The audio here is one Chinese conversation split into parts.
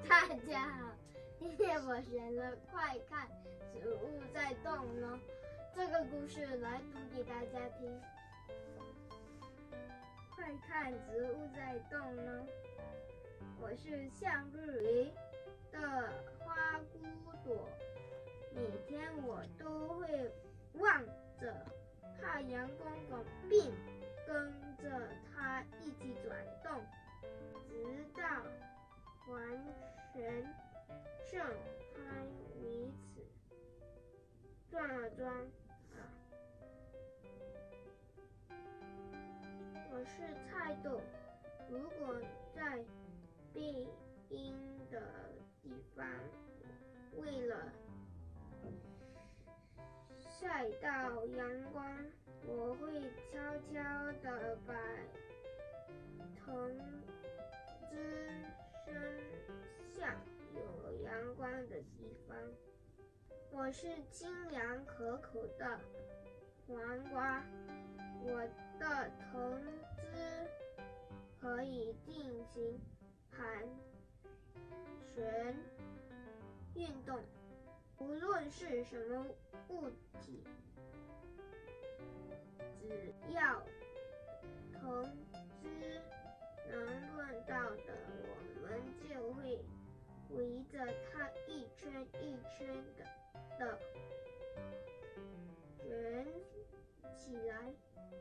大家好，今天我选了快看植物在动呢，这个故事来读给大家听。快看植物在动呢，我是向日葵的花骨朵，每天我都会望着太阳公公，并跟着它一起转动，直到完全盛开为止。转啊转啊！我是菜豆，如果在背阴的地方，为了晒到阳光，我会悄悄地把藤枝伸向有阳光的地方。我是清凉可口的黄瓜，我的藤枝可以进行盘旋运动，无论是什么物体，只要藤枝能碰到的，我们就会围着它一圈一圈的卷起来。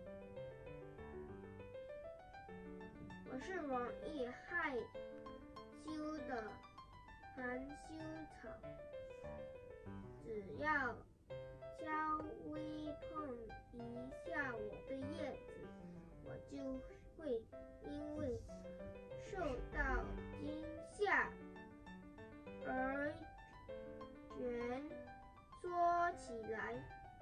我是容易害羞的含羞草，只要稍微碰一下我的叶子，我就会因为受到惊吓而蜷缩起来。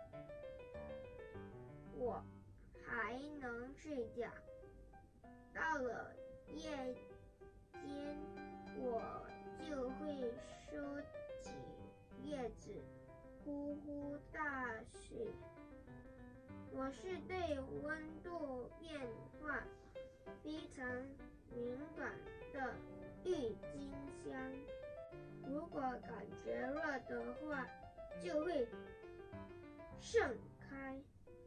我还能睡觉，到了夜间，我就会收起叶子，呼呼大睡。我是对温度变化非常敏感的郁金香，如果感觉热的话，就会盛开；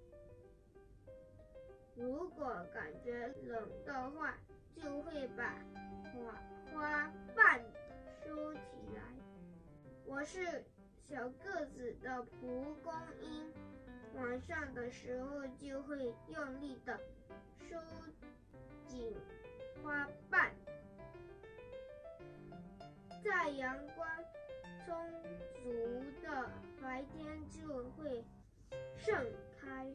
如果感觉冷的话，就会把花瓣收起来。我是小个子的蒲公英，晚上的时候就会用力的收紧花瓣，在阳光充足的白天就会盛开。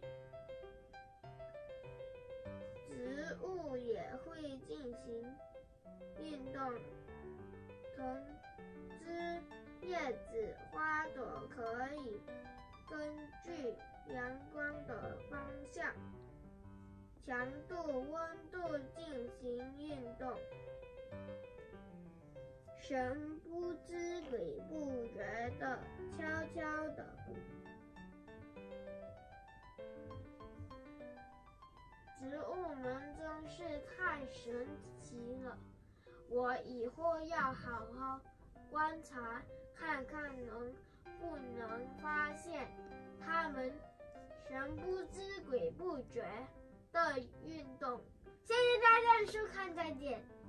植物也会进行运动，藤枝、叶子、花朵可以根据阳光的方向、强度、温度进行运动，神不知鬼不觉的悄悄的。植物们真是太神奇了，我以后要好好观察，看看能不能发现它们神不知鬼不觉的运动。谢谢大家的收看，再见。